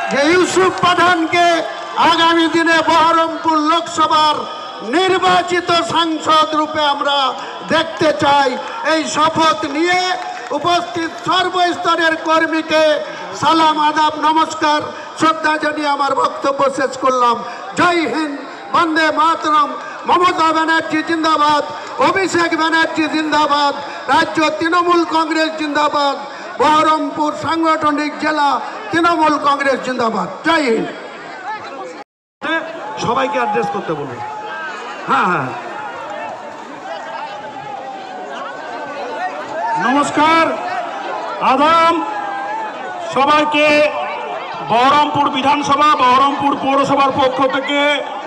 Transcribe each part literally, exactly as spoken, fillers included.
যে ইউসুফ পাঠানকে আগামী দিনে বহরমপুর লোকসভার নির্বাচিত সাংসদ রূপে আমরা দেখতে চাই। এই শপথ নিয়ে উপস্থিত সর্বস্তরের কর্মীকে সালাম, আদাব, নমস্কার, শ্রদ্ধা জানিয়ে আমার বক্তব্য শেষ করলাম। জয় হিন্দ, বন্দে মাতরম। মমতা ব্যানার্জি জিন্দাবাদ, অভিষেক ব্যানার্জি জিন্দাবাদ, রাজ্য তৃণমূল কংগ্রেস জিন্দাবাদ, বহরমপুর সাংগঠনিক জেলা তৃণমূল কংগ্রেস জিন্দাবাদ। জয় হিন্দ। সবাইকে অ্যাড্রেস করতে বলুন। হ্যাঁ হ্যাঁ, নমস্কার, আদাম সবাইকে বহরমপুর বিধানসভা, বহরমপুর পৌরসভার পক্ষ থেকে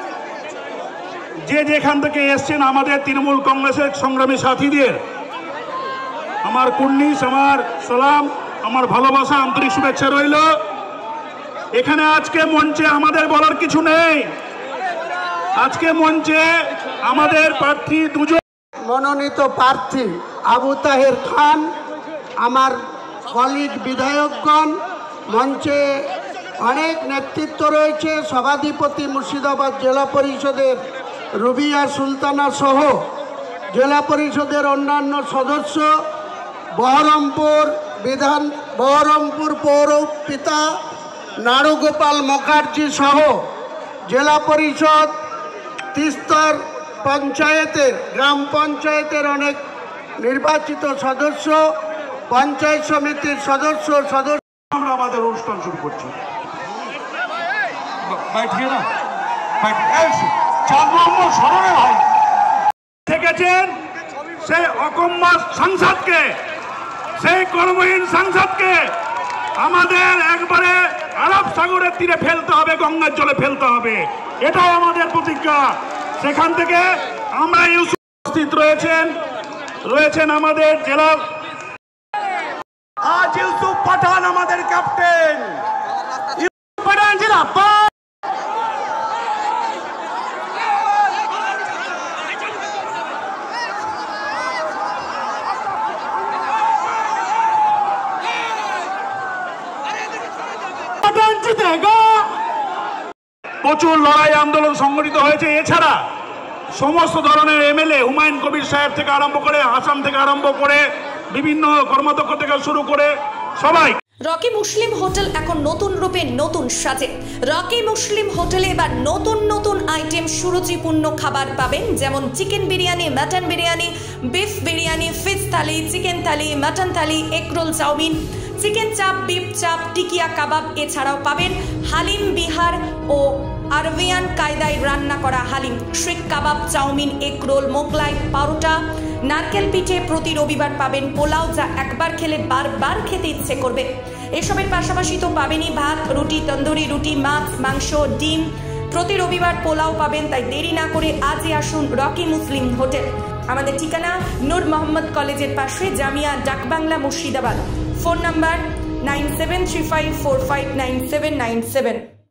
যে যেখান থেকে এসছেন আমাদের তৃণমূল কংগ্রেসের সংগ্রামী সাথীদের আমার কুর্নিশ, আমার সালাম, আমার ভালোবাসা, আন্তরিক শুভেচ্ছা রইল। এখানে আজকে মঞ্চে আমাদের বলার কিছু নেই। আজকে মঞ্চে আমাদের প্রার্থী দুজন মনোনীত প্রার্থী আবু তাহের খান, আমার কলিগ বিধায়কগণ, মঞ্চে অনেক নেতৃত্ব রয়েছে, সভাধিপতি মুর্শিদাবাদ জেলা পরিষদের রুবিয়া সুলতানা সহ জেলা পরিষদের অন্যান্য সদস্য, বহরমপুর বিধান বহরমপুর পৌর পিতা নাড়ুগোপাল মুখার্জি সহ জেলা পরিষদ, তিস্তর পঞ্চায়েতের গ্রাম পঞ্চায়েতের অনেক নির্বাচিত সদস্য, পঞ্চায়েত সমিতির সদস্য সদস্য আমরা আমাদের অনুষ্ঠান শুরু করছি। থেকেছেন সেই অকম্য সাংসদকে, সেই কর্মহীন সাংসদকে আমাদের একবারে আরব সাগরের তীরে ফেলতে হবে, গঙ্গার জলে ফেলতে হবে, এটাই আমাদের প্রতিজ্ঞা। সেখান থেকে আমরা উপস্থিত রয়েছেন রয়েছেন আমাদের জেলার আজ ইউসুফ পাঠান আমাদের ক্যাপ্টেন। ইউসুফ পাঠান জিন্দাবাদ। পাঠান জিতেগা। প্রচুর লড়াই আন্দোলন সংগঠিত হয়েছে। এছাড়া সমস্ত ধরনের এমএলএ, হুমায়ুন কবির সাহেব থেকে আরম্ভ করে, আসাম থেকে আরম্ভ করে, বিভিন্ন কর্মাধ্যক্ষ থেকে শুরু করে সবাই। রকি মুসলিম হোটেল এখন নতুন রূপে নতুন সাজে। রকি মুসলিম হোটেলে এবার নতুন নতুন আইটেম, সুরুচিপূর্ণ খাবার পাবেন, যেমন chicken biryani, mutton biryani, beef biryani, fish thali, chicken thali, mutton thali, egg roll, chowmein, chicken chop, beef chop, টিকিয়া কাবাব। এছাড়াও পাবেন হালিম, বিহার ও আরবিয়ান কায়দায় রান্না করা haleem, seekh kebab, chowmein, egg roll, Mughlai, paratha, নারকেল পিঠে। প্রতি রবিবার পাবেন পোলাও, যা একবার খেলে বারবার খেতে ইচ্ছে করবে। এসবের পাশাপাশি তো পাবেনই ভাত, রুটি, তন্দুরি রুটি, মাছ, মাংস, ডিম। প্রতি রবিবার পোলাও পাবেন, তাই দেরি না করে আজই আসুন রকি মুসলিম হোটেল। আমাদের ঠিকানা নূর মোহাম্মদ কলেজের পাশে, Jamia Dakbangla, Murshidabad. Phone number nine seven three five four five nine seven nine seven.